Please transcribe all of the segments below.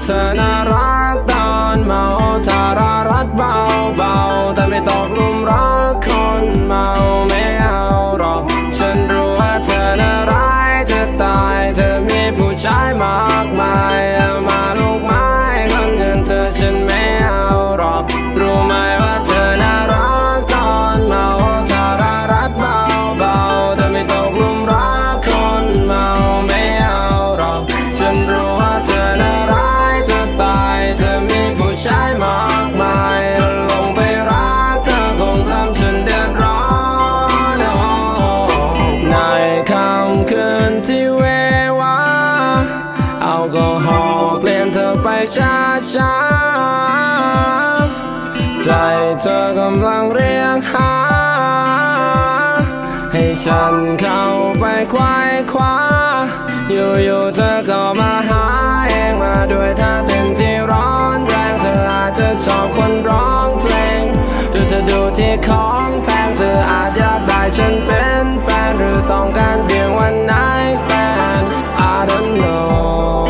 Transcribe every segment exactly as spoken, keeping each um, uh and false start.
อน่ารักตอนเมาทารารัดเบาเบาแต่ไม่ตกหลุมรักคนเมาไม่เอาหรอกฉันรู้ว่าเธอน่าร้ายจะตายเธอมีผู้ชายมากมายมาลูกไม้คนอย่างเธอฉันไม่เอาหรอกรู้ไหมว่าเธอน่ารักตอนเมาทารารัดเบาเบาแต่ไม่ตกหลุมรักคนเมาไม่เอาหรอกฉันรู้ว่าเธอน่าร้ายจะตายเธอมีผู้ชายมากมายลงไปรักเธอคงทำฉันเดือดร้อนในค่ำคืนที่เววาเอาก็หอบเปลี่ยนเธอไปช้าช้าใจเธอกำลังเรียกหาให้ฉันเข้าไปควายคว้าอยู่ๆเธอก็มาหาเองมาด้วยท่าเต้นที่ร้อนแรงเธออาจจะชอบคนร้องเพลงหรือเธอดูที่ของแพงเธออาจอยากได้ฉันเป็นแฟนหรือต้องการเพียงวันไหนแฟน I don't know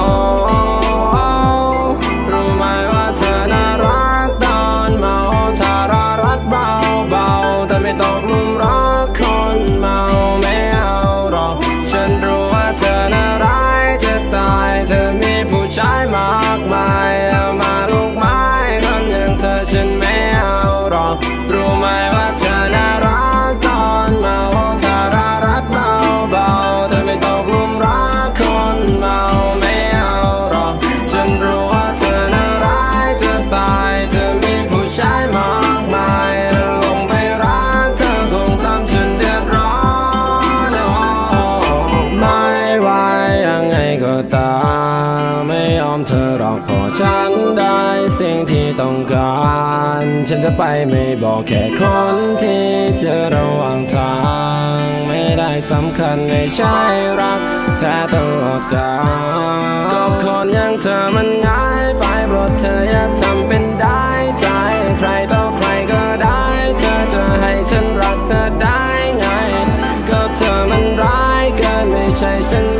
รู้ไหมว่าเธอน่ารักตอนเมาทารารัดเบาเบาแต่ไม่ตกหลุมรักคนเมาไม่เอาหรอกฉันรู้ว่าเธอน่าร้ายจะตายเธอมีผู้ชายมากมายมาลูกไม้คนอย่างเธอฉันไม่เอาหรอกรู้ไหมว่าเธอน่ารักตอนเมาทารารัดเบาเบาแต่ไม่ตกหลุมรักคนเมาไม่เอาหรอกฉันรู้ว่าเธอน่าร้ายจะตายเธอมีผู้ชายมากมายลงไปรักเธอคงทำฉันเดือดร้อนไม่ว่ายังไงก็ตามไม่ยอมเธอหรอกเพราะฉันได้สิ่งที่ต้องการฉันจะไปไม่บอกแค่คนที่เจอระหว่างทางไม่ได้สำคัญไม่ใช่รักแท้ตลอดกาลก็คนอย่างเธอมันง่ายไปเพราะเธออย่าทำเป็นได้ใจใครต่อใครก็ได้เธอจะให้ฉันรักเธอได้ไงก็เธอมันร้ายเกินไม่ใช่ฉัน